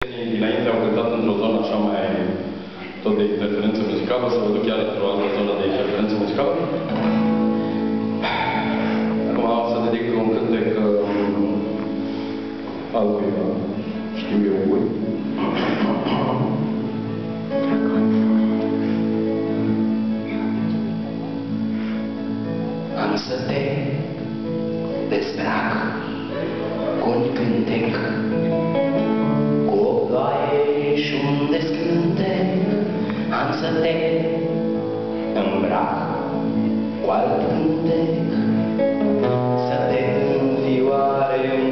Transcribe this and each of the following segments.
Dinainte au cântat într-o zonă așa mai tot de interferență muzicală, să vă duc chiar într-o altă zonă de interferență muzicală. Acum o să dedic un cântec altcuiva, știu eu cui. Am să te dezbrac cu un cântec, cu o ploaie și un descântec. Am să te îmbrac cu alt cântec, să te înfioare un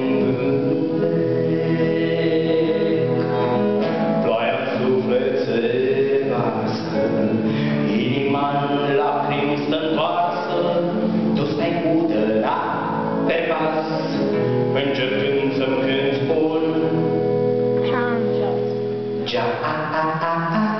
cântec. Ploaia în suflet se varsă, inima-n lacrimi stă întoarsă, tu stai cu tăra pe pas, încercând să-mi cânti un geam.